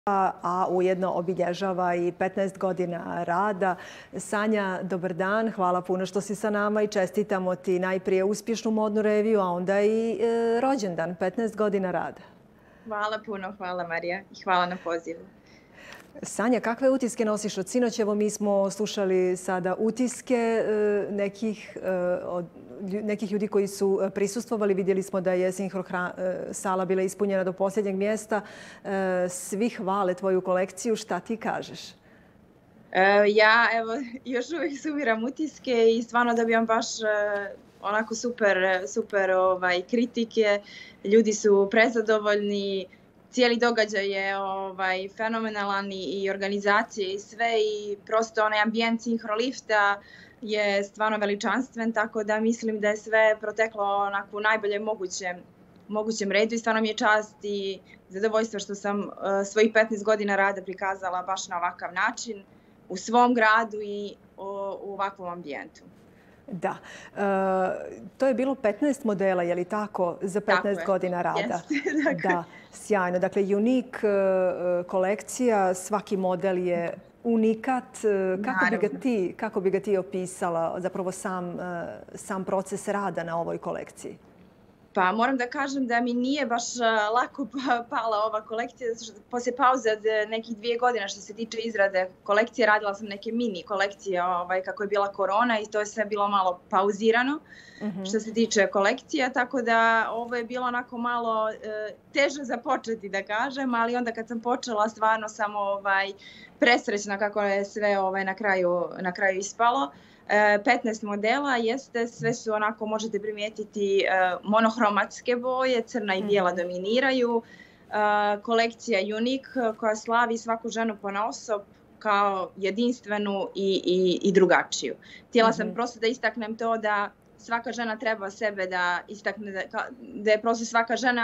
a ujedno obilježava i 15 godina rada. Sanja, dobar dan. Hvala puno što si sa nama i čestitamo ti najprije uspješnu modnu reviju, a onda i rođendan, 15 godina rada. Hvala puno, hvala Marija i hvala na pozivu. Sanja, kakve utiske nosiš od sinoć? Evo, mi smo slušali sada utiske nekih ljudi koji su prisustvovali. Vidjeli smo da je sinhro sala bila ispunjena do posljednjeg mjesta. Svi hvale tvoju kolekciju. Šta ti kažeš? Ja još uvijek sumiram utiske i stvarno dobijam baš onako super kritike. Ljudi su prezadovoljni. Cijeli događaj je fenomenalan i organizacije i sve i prosto onaj ambijent sinhro lifta je stvarno veličanstven, tako da mislim da je sve proteklo onako u najboljem mogućem redu i stvarno mi je čast i zadovoljstvo što sam svojih 15 godina rada prikazala baš na ovakav način u svom gradu i u ovakvom ambijentu. Da. To je bilo 15 modela, je li tako, za 15 godina rada? Jeste, da, sjajno. Dakle, unik kolekcija, svaki model je unikat. Kako bi ga ti opisala zapravo sam proces rada na ovoj kolekciji? Pa moram da kažem da mi nije baš lako pala ova kolekcija. Poslije pauze od nekih 2 godine što se tiče izrade kolekcije, radila sam neke mini kolekcije kako je bila korona i to je sve bilo malo pauzirano što se tiče kolekcija. Tako da ovo je bilo onako malo teže započeti da kažem, ali onda kad sam počela stvarno sam presrećna kako je sve na kraju ispalo. 15 modela jeste, sve su onako, možete primijetiti, monohromatske boje, crna i bijela dominiraju. Kolekcija Unique koja slavi svaku ženu ponaosob kao jedinstvenu i drugačiju. Htjela sam prosto da istaknem to da svaka žena treba sebe da istakne, da je prosto svaka žena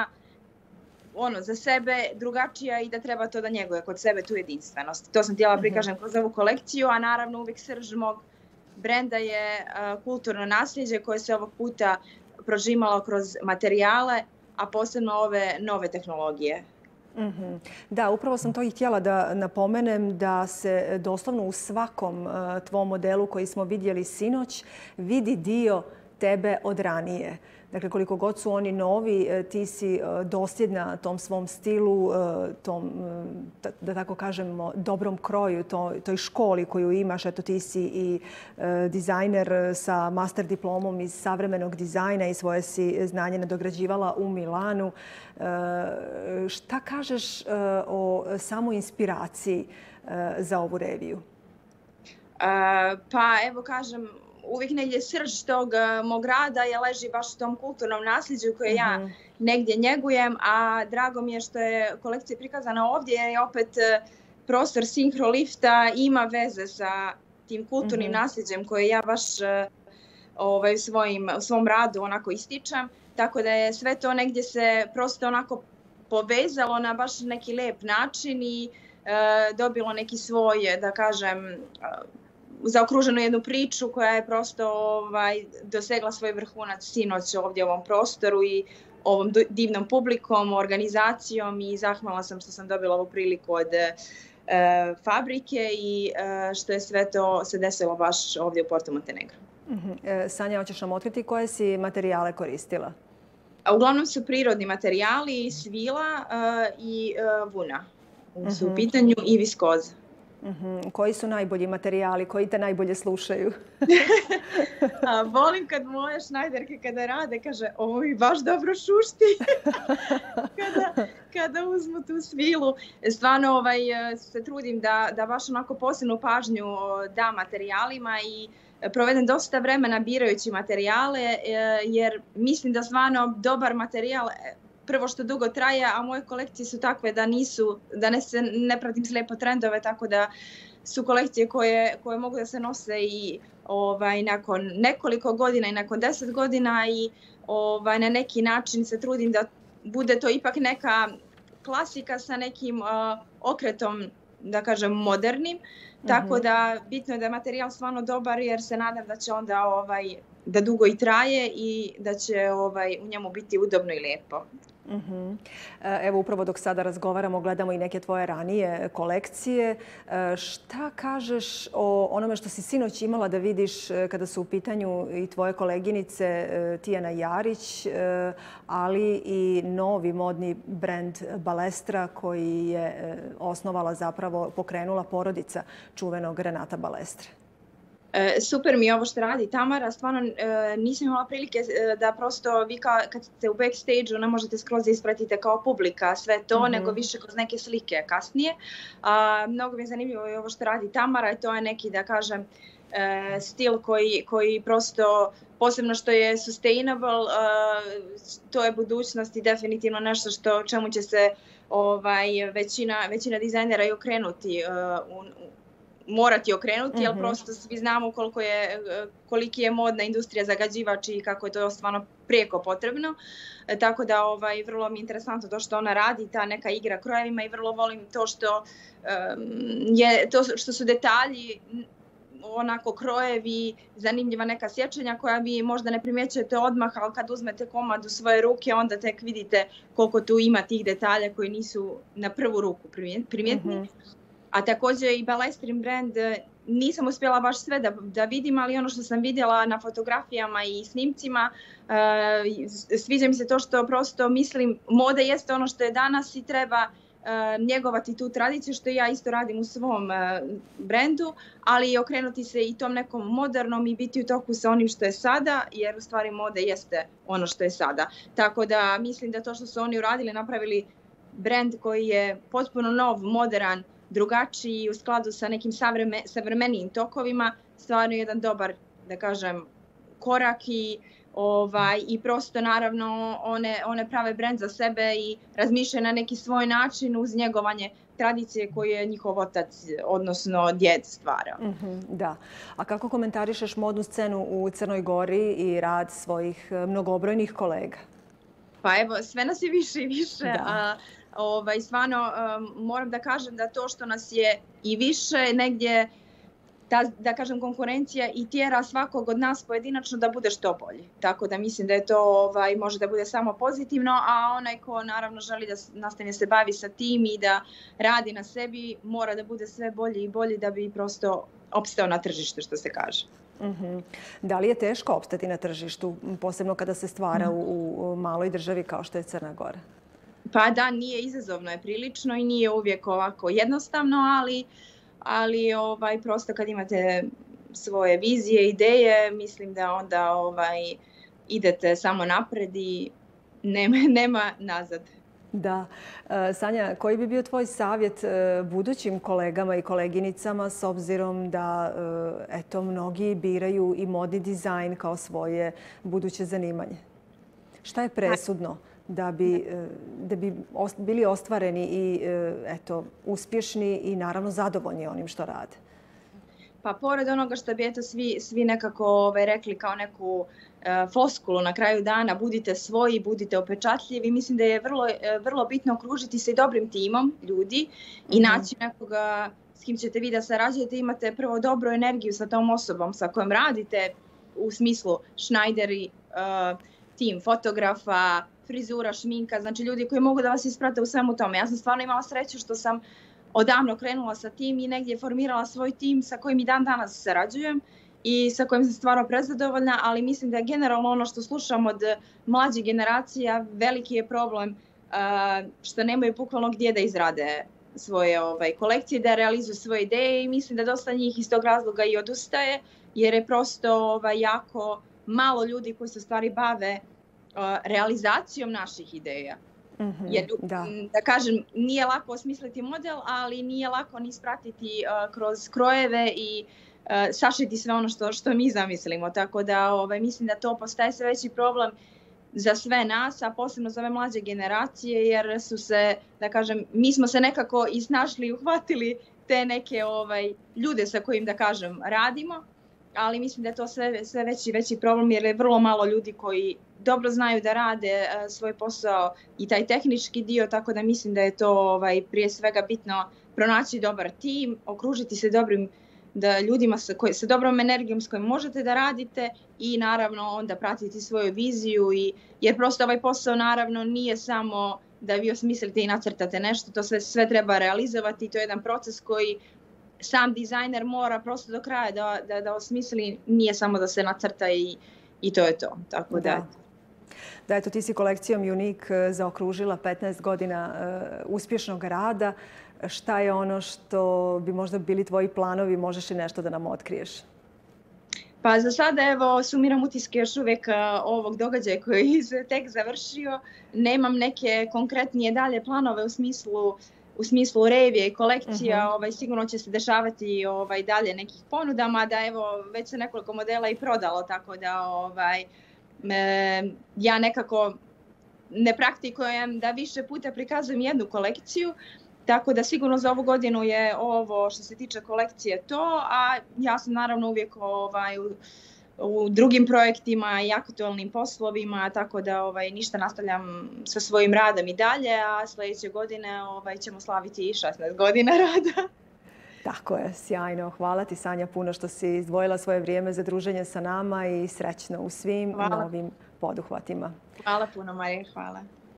za sebe drugačija i da treba to da njeguje kod sebe tu jedinstvenost. To sam htjela prikažem kroz ovu kolekciju, a naravno uvijek srž mog brenda je kulturno nasljeđe koje se ovog puta prožimalo kroz materijale, a posebno ove nove tehnologije. Da, upravo sam to i htjela da napomenem da se doslovno u svakom tvom modelu koji smo vidjeli sinoć vidi dio tebe od ranije. Dakle, koliko god su oni novi, ti si dosljedna tom svom stilu, tom, da tako kažemo, dobrom kroju, toj školi koju imaš. Eto, ti si i dizajner sa master diplomom iz savremenog dizajna i svoje si znanje nadograđivala u Milanu. Šta kažeš o samoj inspiraciji za ovu reviju? Pa evo kažem, uvijek negdje srž tog mog rada leži baš u tom kulturnom nasljeđu koje ja negdje njegujem, a drago mi je što je kolekcija prikazana ovdje jer je opet prostor sinhro lifta ima veze sa tim kulturnim nasljeđem koje ja baš u svom radu onako ističem. Tako da je sve to negdje se prosto onako povezalo na baš neki lijep način i dobilo neki svoj, da kažem, zaokruženu jednu priču koja je prosto dosegla svoj vrhunac sinoć ovdje u ovom prostoru i ovom divnom publikom, organizacijom i zahvalna sam što sam dobila ovu priliku od fabrike i što je sve to se desilo baš ovdje u Porto Montenegro. Sanja, hoćeš nam otkriti koje si materijale koristila? Uglavnom su prirodni materijali, svila i vuna su u pitanju i viskoza. Koji su najbolji materijali? Koji te najbolje slušaju? Volim kad moje šnajderke kada rade, kaže ovo mi baš dobro šušti kada uzmu tu svilu. Stvarno se trudim da baš onako posebnu pažnju dam materijalima i provedem dosta vremena birajući materijale jer mislim da stvarno dobar materijal prvo što dugo traje, a moje kolekcije su takve da ne pratim slijepo trendove, tako da su kolekcije koje mogu da se nose i nakon nekoliko godina i nakon 10 godina i na neki način se trudim da bude to ipak neka klasika sa nekim okretom, da kažem, modernim. Tako da bitno je da je materijal stvarno dobar jer se nadam da će onda da dugo i traje i da će u njemu biti udobno i lijepo. Evo, upravo dok sada razgovaramo, gledamo i neke tvoje ranije kolekcije. Šta kažeš o onome što si sinoć imala da vidiš kada su u pitanju i tvoje koleginice Tijana Jarić, ali i novi modni brend Balestra koji je osnovala, zapravo pokrenula porodica čuvenog Renata Balestre? Super mi je ovo što radi Tamara, stvarno nisam imala prilike da prosto vi kad ste u backstage-u ne možete skroz ispratite kao publika sve to, nego više kroz neke slike kasnije. Mnogo mi je zanimljivo i ovo što radi Tamara i to je neki, da kažem, stil koji prosto, posebno što je sustainable, to je budućnost i definitivno nešto čemu će se većina dizajnera i okrenuti morati okrenuti, jer prosto svi znamo koliki je modna industrija zagađivač i kako je to stvarno prijeko potrebno. Tako da vrlo mi je interesantno to što ona radi, ta neka igra krojevima i vrlo volim to što su detalji, onako krojevi, zanimljiva neka sjećanja koja vi možda ne primjećujete odmah, ali kad uzmete komad u svoje ruke onda tek vidite koliko tu ima tih detalja koji nisu na prvu ruku primjetni. A također i Balestrin brand nisam uspjela baš sve da vidim, ali ono što sam vidjela na fotografijama i snimcima, sviđa mi se to što prosto mislim moda jeste ono što je danas i treba njegovati tu tradiciju, što ja isto radim u svom brendu, ali i okrenuti se i tom nekom modernom i biti u toku sa onim što je sada, jer u stvari moda jeste ono što je sada. Tako da mislim da to što su oni uradili, napravili brend koji je potpuno nov, modern, drugačiji, u skladu sa nekim savremenijim tokovima, stvarno jedan dobar, da kažem, korak i prosto naravno one prave brend za sebe i razmišljaju na neki svoj način uz njegovanje tradicije koju je njihov otac, odnosno djed, stvarao. Da. A kako komentarišeš modnu scenu u Crnoj Gori i rad svojih mnogobrojnih kolega? Pa evo, sve nas je više i više. Stvarno moram da kažem da to što nas je i više negdje, da kažem, konkurencija i tjera svakog od nas pojedinačno da bude što bolji. Tako da mislim da je to može da bude samo pozitivno, a onaj ko naravno želi da nastavlja se bavi sa tim i da radi na sebi, mora da bude sve bolji i bolji da bi prosto opstao na tržištu, što se kaže. Da li je teško opstati na tržištu, posebno kada se stvara u maloj državi kao što je Crna Gora? Pa da, nije, izazovno je prilično i nije uvijek ovako jednostavno, ali prosto kad imate svoje vizije, ideje, mislim da onda idete samo napred i nema nazad. Da. Sanja, koji bi bio tvoj savjet budućim kolegama i koleginicama s obzirom da mnogi biraju i modni dizajn kao svoje buduće zanimanje? Šta je presudno da bi bili ostvareni i uspješni i naravno zadovoljni onim što rade? Pa pored onoga što bi svi nekako rekli kao neku floskulu na kraju dana, budite svoji, budite upečatljivi, mislim da je vrlo bitno okružiti se dobrim timom ljudi i naći nekoga s kim ćete vi da sarađujete, imate prvo dobru energiju sa tom osobom sa kojom radite, u smislu šnajderi, tim fotografa, frizura, šminka, znači ljudi koji mogu da vas isprate u svemu tome. Ja sam stvarno imala sreću što sam odavno krenula sa tim i negdje formirala svoj tim sa kojim i dan danas sarađujem i sa kojim sam stvarno prezadovoljna, ali mislim da je generalno ono što slušam od mlađih generacija, veliki je problem što nemaju bukvalno gdje da izrade svoje kolekcije, da realizuju svoje ideje i mislim da dosta njih iz tog razloga i odustaje, jer je prosto jako malo ljudi koji se stvari bave realizacijom naših ideja. Da kažem, nije lako osmisliti model, ali nije lako ni ispratiti kroz krojeve i sašiti sve ono što mi zamislimo. Tako da mislim da to postaje sve veći problem za sve nas, a posebno za ove mlađe generacije, jer su se, da kažem, mi smo se nekako i snašli i uhvatili te neke ljude sa kojim, da kažem, radimo, ali mislim da je to sve veći problem jer je vrlo malo ljudi koji dobro znaju da rade svoj posao i taj tehnički dio, tako da mislim da je to prije svega bitno pronaći dobar tim, okružiti se dobrim da ljudima sa dobrom energijom s kojim možete da radite i naravno onda pratiti svoju viziju jer prosto ovaj posao naravno nije samo da vi osmislite i nacrtate nešto, to sve treba realizovati i to je jedan proces koji sam dizajner mora prosto do kraja da osmisli, nije samo da se nacrta i to je to. Tako da. Da, eto, ti si kolekcijom Unique zaokružila 15 godina uspješnog rada. Šta je ono što bi možda bili tvoji planovi? Možeš li nešto da nam otkriješ? Pa za sada, evo, sumiram utiske još uvijek ovog događaja koji se tek završio. Nemam neke konkretnije dalje planove u smislu revije i kolekcija. Sigurno će se dešavati dalje nekih ponudama, da evo, već se nekoliko modela i prodalo, tako da ja nekako ne praktikujem da više puta prikazujem jednu kolekciju. Tako da sigurno za ovu godinu je ovo što se tiče kolekcije to, a ja sam naravno uvijek u drugim projektima i aktualnim poslovima, tako da ništa, nastavljam sa svojim radom i dalje, a sljedeće godine ćemo slaviti i 16 godina rada. Tako je, sjajno. Hvala ti, Sanja, puno što si izdvojila svoje vrijeme za druženje sa nama i srećno u svim novim poduhvatima. Hvala puno, Marija, hvala.